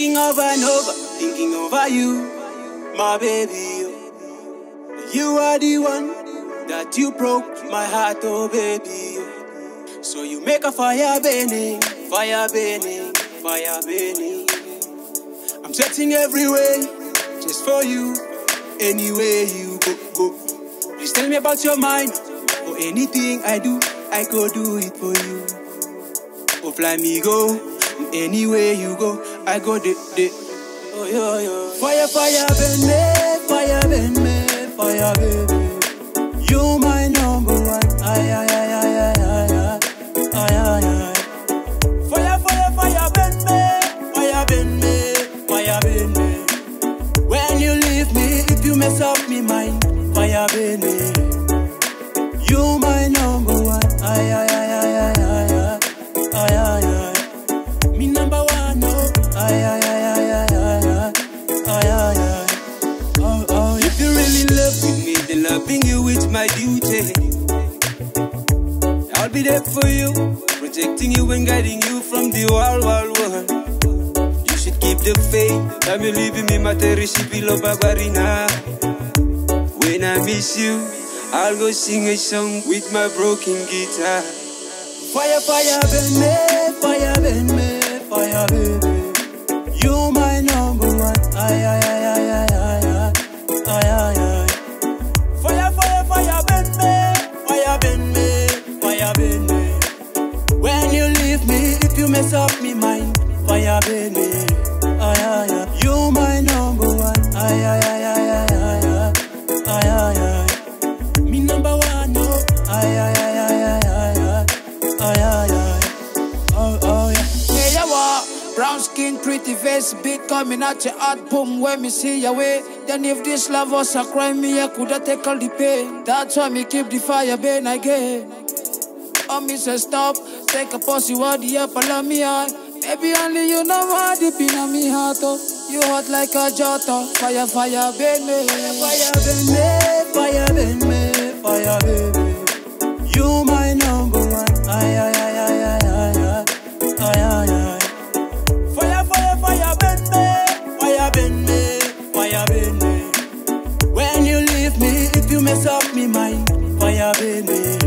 thinking over and over, thinking over you, my baby. You are the one that you broke my heart, oh baby. So you make a fire burning, fire burning, fire burning. I'm setting every way just for you, anywhere you go. Please tell me about your mind, or anything I do, I go do it for you. Oh, fly me go, anywhere you go, I go there. Oh, yeah, yeah. Fire, fire, burn me, fire, baby. You my number one. Ay, ay, ay, ay, ay, ay, ay, ay, ay. Fire, fire, fire, burn me, fire, burn me, fire, burn me. When you leave me, if you mess up me mind, fire, burn me. You my number one. Ay, ay, ay, ay, ay, ay, ay, ay, ay, ay. Me number one, no. Ay, ay, ay, ay, ay, ay, ay, ay, ay, ay. Oh, oh, if you really love me, then loving you is my duty. I'll be there for you, protecting you and guiding you from the wild, wild world. You should keep the faith. I'm leaving me, materi shipilo babarina. When I miss you, I'll go sing a song with my broken guitar. Fire, fire, burn me, fire, burn me, fire, baby. You my number one. Ay, ay, ay, ay, ay, ay, ay, ay, ay. Fire, fire, fire, burn me, fire, burn me, fire, burn me. When you leave me, if you mess up me mind, fire, burn me. Ay, ay, ay. You my number one. Ay, ay, ay, ay, ay, ay, ay, ay, ay. Me number one, no. Ay, ay, ay, ay, ay, ay, ay, ay, ay. Oh, oh, yeah. Yeah, yeah, what? Brown skin, pretty face, beat coming at your heart, boom, when me see your way. Then if this love was a crime, me, I coulda take all the pain. That's why me keep the fire burn again. Oh, me say stop, take a pause, you are the apple of me eye. Baby, only you know what deep in me heart, oh. You hot like a jota, fire, fire, burn me. Fire, burn me, fire, burn me, fire, baby. You my number one. Ay, ay, ay, ay, ay, ay, ay, ay, ay. Fire, fire, fire, burn me, fire, burn me, fire, burn me. When you leave me, if you mess up me mind, fire, burn me.